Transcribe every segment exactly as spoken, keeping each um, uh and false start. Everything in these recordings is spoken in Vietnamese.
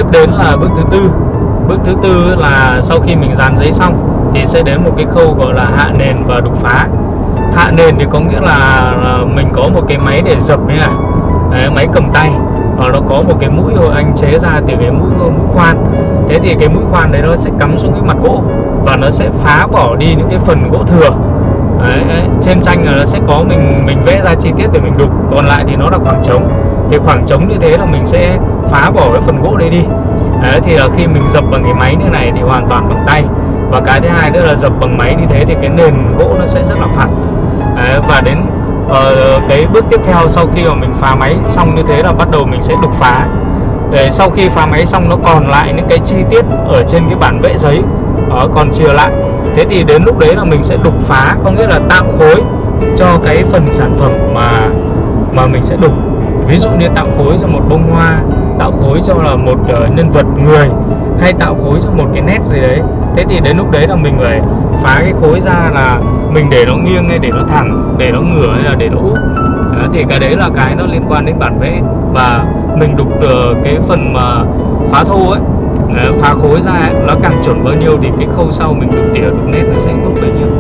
đến là bước thứ tư. Bước thứ tư là sau khi mình dán giấy xong thì sẽ đến một cái khâu gọi là hạ nền và đục phá. Hạ nền thì có nghĩa là mình có một cái máy để dập như này. Đấy, máy cầm tay. Và nó có một cái mũi rồi anh chế ra từ cái mũi, mũi khoan. Thế thì cái mũi khoan đấy nó sẽ cắm xuống cái mặt gỗ và nó sẽ phá bỏ đi những cái phần gỗ thừa. Đấy, trên tranh là nó sẽ có mình mình vẽ ra chi tiết để mình đục, còn lại thì nó là khoảng trống. Cái khoảng trống như thế là mình sẽ phá bỏ cái phần gỗ đấy đi. Đấy, thì là khi mình dập bằng cái máy như này thì hoàn toàn bằng tay. Và cái thứ hai nữa là dập bằng máy như thế thì cái nền gỗ nó sẽ rất là phẳng. Đấy, và đến uh, cái bước tiếp theo sau khi mà mình phá máy xong như thế là bắt đầu mình sẽ đục phá. Để sau khi phá máy xong nó còn lại những cái chi tiết ở trên cái bản vẽ giấy đó, còn chừa lại. Thế thì đến lúc đấy là mình sẽ đục phá, có nghĩa là tạo khối cho cái phần sản phẩm mà mà mình sẽ đục. Ví dụ như tạo khối cho một bông hoa, tạo khối cho là một uh, nhân vật người, hay tạo khối cho một cái nét gì đấy. Thế thì đến lúc đấy là mình phải phá cái khối ra là mình để nó nghiêng hay để nó thẳng, để nó ngửa hay là để nó úp. Đó, thì cái đấy là cái nó liên quan đến bản vẽ. Và mình đục uh, cái phần mà phá thô ấy, phá khối ra ấy, nó càng chuẩn bao nhiêu thì cái khâu sau mình đục tỉa đục nét nó sẽ tốt bấy nhiêu.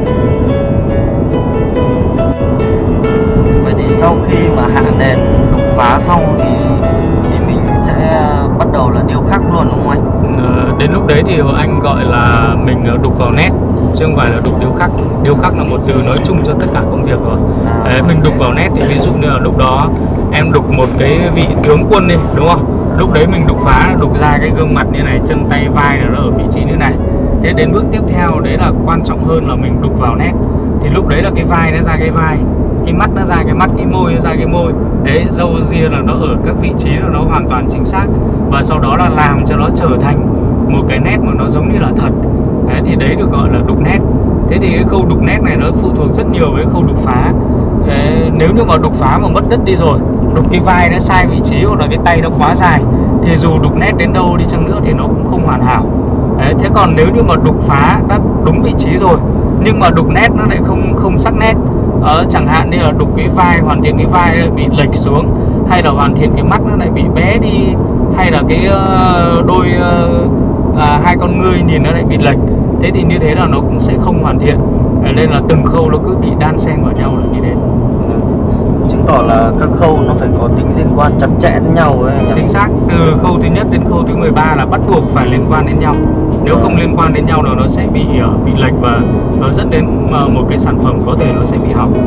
Vậy thì sau khi mà hạ nền đục phá xong thì thì mình sẽ bắt đầu là điêu khắc luôn đúng không anh? À, đến lúc đấy thì anh gọi là mình đục vào nét chứ không phải là đục điêu khắc. Điêu khắc là một từ nói chung cho tất cả công việc rồi. À. Đấy, mình đục vào nét thì ví dụ như là lúc đó em đục một cái vị tướng quân đi đúng không? Lúc đấy mình đục phá, đục ra cái gương mặt như này, chân tay vai nó ở vị trí như này. Thế đến bước tiếp theo đấy là quan trọng hơn là mình đục vào nét. Thì lúc đấy là cái vai nó ra cái vai, cái mắt nó ra cái mắt, cái môi nó ra cái môi. Đấy, râu ria là nó ở các vị trí là nó hoàn toàn chính xác. Và sau đó là làm cho nó trở thành một cái nét mà nó giống như là thật. Đấy, thì đấy được gọi là đục nét. Thế thì cái khâu đục nét này nó phụ thuộc rất nhiều với khâu đục phá. Đấy, nếu như mà đục phá mà mất đất đi rồi, đục cái vai nó sai vị trí hoặc là cái tay nó quá dài thì dù đục nét đến đâu đi chăng nữa thì nó cũng không hoàn hảo. Đấy, thế còn nếu như mà đục phá đã đúng vị trí rồi nhưng mà đục nét nó lại không không sắc nét, ờ, chẳng hạn như là đục cái vai, hoàn thiện cái vai bị lệch xuống, hay là hoàn thiện cái mắt nó lại bị bé đi, hay là cái uh, đôi uh, à, hai con ngươi nhìn nó lại bị lệch, thế thì như thế là nó cũng sẽ không hoàn thiện. Đấy, nên là từng khâu nó cứ bị đan xen vào nhau là như thế. Chứng tỏ là các khâu nó phải có tính liên quan chặt chẽ đến nhau ấy. Chính xác, từ khâu thứ nhất đến khâu thứ mười ba là bắt buộc phải liên quan đến nhau. Nếu không liên quan đến nhau là nó sẽ bị bị lệch và nó dẫn đến một cái sản phẩm có thể nó sẽ bị hỏng.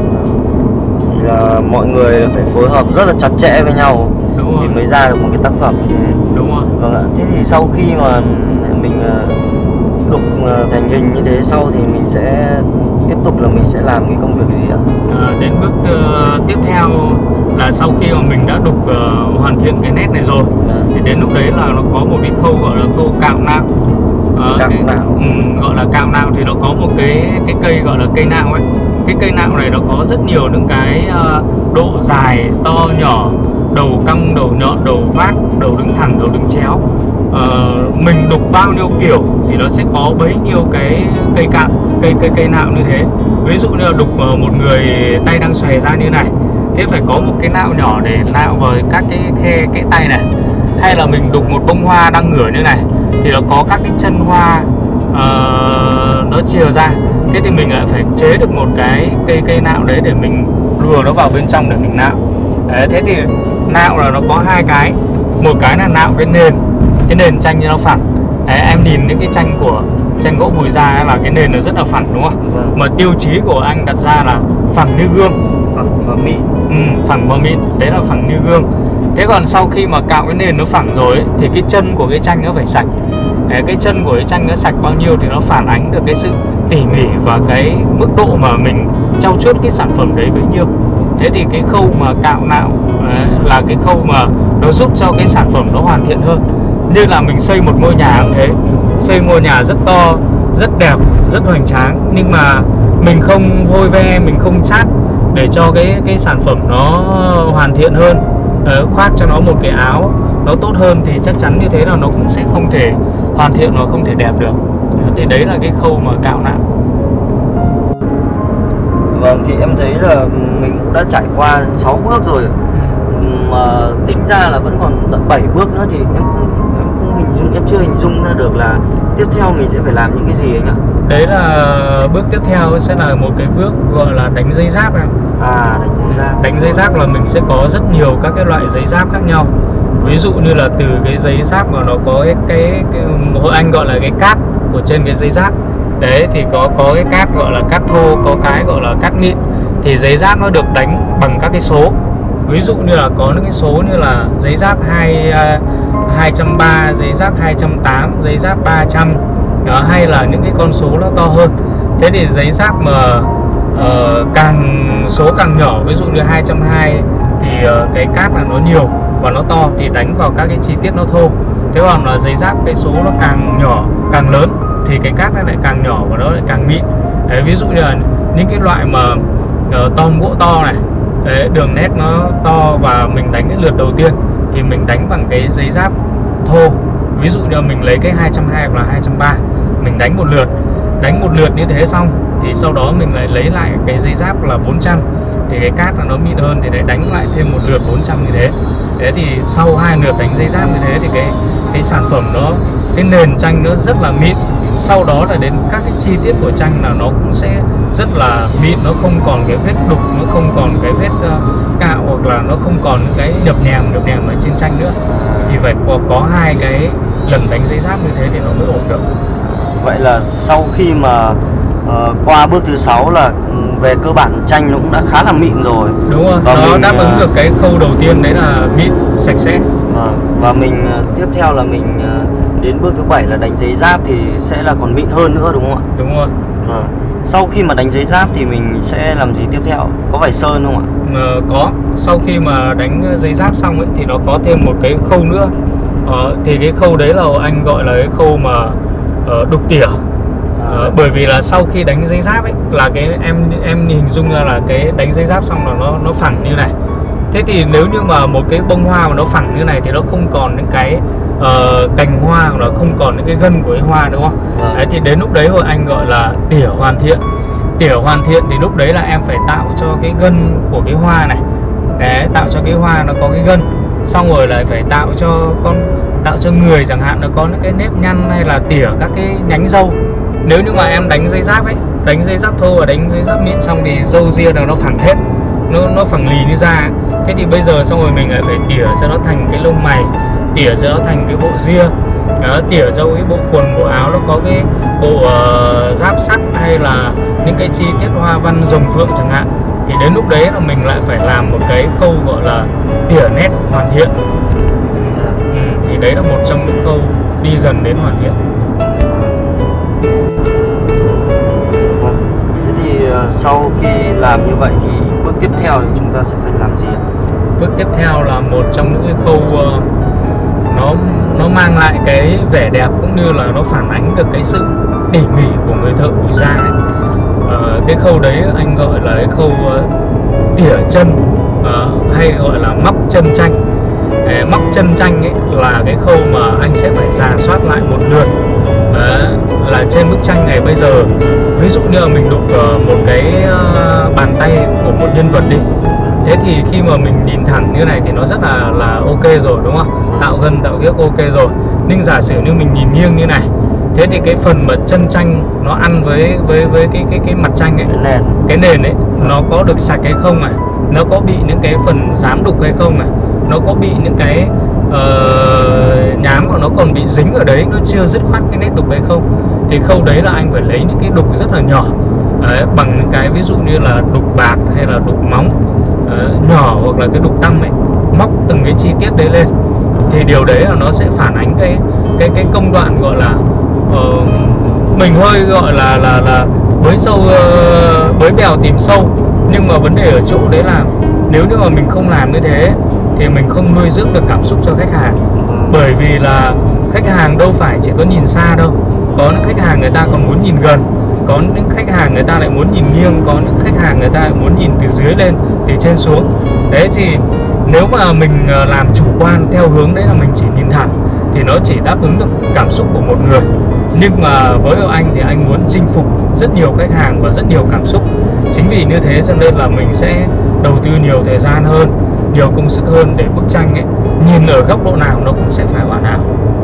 Thì là mọi người phải phối hợp rất là chặt chẽ với nhau thì mới ra được một cái tác phẩm như thế. Đúng rồi. Vâng ạ. Thế thì sau khi mà mình đục thành hình như thế sau thì mình sẽ tiếp tục là mình sẽ làm cái công việc gì ạ? À, đến bước uh, tiếp theo là sau khi mà mình đã đục uh, hoàn thiện cái nét này rồi, à. thì đến lúc đấy là nó có một cái khâu gọi là khâu cạo nạo. Uh, cạo cái, nạo. Um, gọi là cạo nạo thì nó có một cái cái cây gọi là cây nạo ấy. Cái cây nạo này nó có rất nhiều những cái uh, độ dài, to, nhỏ, đầu cong, đầu nhọn, đầu vát, đầu đứng thẳng, đầu đứng chéo. Uh, mình đục bao nhiêu kiểu thì nó sẽ có bấy nhiêu cái cây cạo, cây cây cây nạo như thế. Ví dụ như là đục uh, một người tay đang xòe ra như này, thế phải có một cái nạo nhỏ để nạo vào các cái khe cái tay này. Hay là mình đục một bông hoa đang ngửa như này thì nó có các cái chân hoa uh, nó chìa ra, thế thì mình lại phải chế được một cái cây cây nạo đấy để mình lùa nó vào bên trong để mình nạo. Đấy, thế thì nạo là nó có hai cái, một cái là nạo cái nền, cái nền tranh cho nó phẳng. Đấy, em nhìn những cái tranh của tranh gỗ Bùi Gia là cái nền nó rất là phẳng đúng không? Vâng. Mà tiêu chí của anh đặt ra là phẳng như gương, phẳng và mịn. Ừ, phẳng và mịn, đấy là phẳng như gương. Thế còn sau khi mà cạo cái nền nó phẳng rồi ấy, thì cái chân của cái tranh nó phải sạch. Đấy, cái chân của cái tranh nó sạch bao nhiêu thì nó phản ánh được cái sự tỉ mỉ và cái mức độ mà mình trau chuốt cái sản phẩm đấy bấy nhiêu. Thế thì cái khâu mà cạo nạo đấy, là cái khâu mà nó giúp cho cái sản phẩm nó hoàn thiện hơn. Như là mình xây một ngôi nhà cũng thế, xây ngôi nhà rất to, rất đẹp, rất hoành tráng, nhưng mà mình không vôi ve, mình không chát để cho cái cái sản phẩm nó hoàn thiện hơn, đấy, khoác cho nó một cái áo nó tốt hơn thì chắc chắn như thế là nó cũng sẽ không thể hoàn thiện, nó không thể đẹp được. Thì đấy là cái khâu mà cạo nạo. Vâng, thì em thấy là mình cũng đã trải qua sáu bước rồi, mà tính ra là vẫn còn tận bảy bước nữa thì em không em không dung em chưa hình dung ra được là tiếp theo mình sẽ phải làm những cái gì anh ạ. Đấy là bước tiếp theo sẽ là một cái bước gọi là đánh giấy giáp em. À, đánh giấy giáp. Đánh giấy giáp là mình sẽ có rất nhiều các cái loại giấy giáp khác nhau. Ví dụ như là từ cái giấy giáp mà nó có cái, cái, cái hội anh gọi là cái cát của trên cái giấy giáp. Đấy thì có có cái cát gọi là cát thô, có cái gọi là cát mịn. Thì giấy giáp nó được đánh bằng các cái số. Ví dụ như là có những cái số như là giấy giáp hai, hai trăm ba mươi, giấy giáp hai trăm tám mươi, giấy giáp ba trăm. Đó, hay là những cái con số nó to hơn. Thế thì giấy giáp mà uh, càng số càng nhỏ, ví dụ như hai trăm hai mươi thì uh, cái cát là nó nhiều và nó to thì đánh vào các cái chi tiết nó thô. Thế còn là giấy giáp cái số nó càng nhỏ càng lớn thì cái cát nó lại càng nhỏ và nó lại càng mịn. Đấy, ví dụ như là những cái loại mà uh, tom gỗ to này, đấy, đường nét nó to và mình đánh cái lượt đầu tiên thì mình đánh bằng cái giấy giáp thô. Ví dụ như mình lấy cái hai trăm hai mươi hoặc là hai trăm ba mươi, mình đánh một lượt. Đánh một lượt như thế xong thì sau đó mình lại lấy lại cái giấy giáp là bốn trăm. Thì cái cát là nó mịn hơn thì để đánh lại thêm một lượt bốn trăm như thế. Thế thì sau hai lượt đánh giấy giáp như thế thì cái cái sản phẩm nó, cái nền tranh nó rất là mịn. Sau đó là đến các cái chi tiết của tranh là nó cũng sẽ rất là mịn, nó không còn cái vết đục, nó không còn cái vết uh, cạo hoặc là nó không còn cái nhập nhèm nhập nhèm ở trên tranh nữa. Thì phải có, có hai cái lần đánh giấy giáp như thế thì nó mới ổn được. Vậy là sau khi mà uh, qua bước thứ sáu là về cơ bản tranh nó cũng đã khá là mịn rồi. Đúng rồi, và nó mình, đáp ứng uh, được cái khâu đầu tiên đấy là mịn, sạch sẽ. Và, và mình uh, tiếp theo là mình uh, đến bước thứ bảy là đánh giấy giáp thì sẽ là còn mịn hơn nữa đúng không ạ? Đúng rồi. À, sau khi mà đánh giấy giáp thì mình sẽ làm gì tiếp theo? Có phải sơn không ạ? Uh, có. Sau khi mà đánh giấy giáp xong ấy thì nó có thêm một cái khâu nữa. Uh, thì cái khâu đấy là anh gọi là cái khâu mà uh, đục tỉa. Uh, bởi vì là sau khi đánh giấy giáp ấy là cái em em hình dung ra là cái đánh giấy giáp xong là nó nó phẳng như này. Thế thì nếu như mà một cái bông hoa mà nó phẳng như này thì nó không còn những cái uh, cành hoa hoặc là không còn những cái gân của cái hoa đúng không? Vâng. Đấy, thì đến lúc đấy rồi anh gọi là tỉa hoàn thiện. Tỉa hoàn thiện thì lúc đấy là em phải tạo cho cái gân của cái hoa này. Đấy, tạo cho cái hoa nó có cái gân. Xong rồi lại phải tạo cho con tạo cho người chẳng hạn nó có những cái nếp nhăn hay là tỉa các cái nhánh râu. Nếu như mà em đánh giấy giáp ấy, đánh giấy giáp thô và đánh giấy giáp mịn xong thì râu ria nó phẳng hết, nó nó phẳng lì như da. Thế thì bây giờ xong rồi mình lại phải tỉa cho nó thành cái lông mày, tỉa cho nó thành cái bộ ria, đó, tỉa cho cái bộ quần bộ áo nó có cái bộ uh, giáp sắt hay là những cái chi tiết hoa văn rồng phượng chẳng hạn. Thì đến lúc đấy là mình lại phải làm một cái khâu gọi là tỉa nét hoàn thiện. Ừ, thì đấy là một trong những khâu đi dần đến hoàn thiện. Thế thì uh, sau khi làm như vậy thì bước tiếp theo thì chúng ta sẽ phải làm gì ạ? Bước tiếp theo là một trong những cái khâu uh, nó nó mang lại cái vẻ đẹp cũng như là nó phản ánh được cái sự tỉ mỉ của người thợ bùi da ấy. Uh, cái khâu đấy anh gọi là cái khâu uh, tỉa chân, uh, hay gọi là móc chân tranh. Để móc chân tranh ấy là cái khâu mà anh sẽ phải rà soát lại một lượt. Đấy, là trên bức tranh này bây giờ ví dụ như là mình đục uh, một cái uh, bàn tay của một nhân vật đi. Thế thì khi mà mình nhìn thẳng như này thì nó rất là là ok rồi đúng không? Tạo gân tạo ghiếc ok rồi. Nhưng giả sử như mình nhìn nghiêng như này, thế thì cái phần mà chân tranh nó ăn với với với cái cái cái mặt tranh ấy, cái nền, cái nền ấy nó có được sạch hay không này, nó có bị những cái phần dám đục hay không này, nó có bị những cái uh, nhám mà nó còn bị dính ở đấy, nó chưa dứt khoát cái nét đục hay không. Thì khâu đấy là anh phải lấy những cái đục rất là nhỏ. Đấy, bằng những cái ví dụ như là đục bạc hay là đục móng uh, nhỏ hoặc là cái đục tăm ấy, móc từng cái chi tiết đấy lên. Thì điều đấy là nó sẽ phản ánh cái cái cái công đoạn gọi là uh, mình hơi gọi là là là bới sâu uh, bới bèo tìm sâu. Nhưng mà vấn đề ở chỗ đấy là nếu như mà mình không làm như thế thì mình không nuôi dưỡng được cảm xúc cho khách hàng. Bởi vì là khách hàng đâu phải chỉ có nhìn xa đâu, có những khách hàng người ta còn muốn nhìn gần, có những khách hàng người ta lại muốn nhìn nghiêng, có những khách hàng người ta lại muốn nhìn từ dưới lên, từ trên xuống. Đấy thì nếu mà mình làm chủ quan theo hướng đấy là mình chỉ nhìn thẳng thì nó chỉ đáp ứng được cảm xúc của một người. Nhưng mà với anh thì anh muốn chinh phục rất nhiều khách hàng và rất nhiều cảm xúc. Chính vì như thế cho nên là mình sẽ đầu tư nhiều thời gian hơn, nhiều công sức hơn để bức tranh ấy nhìn ở góc độ nào nó cũng sẽ phải hoàn hảo.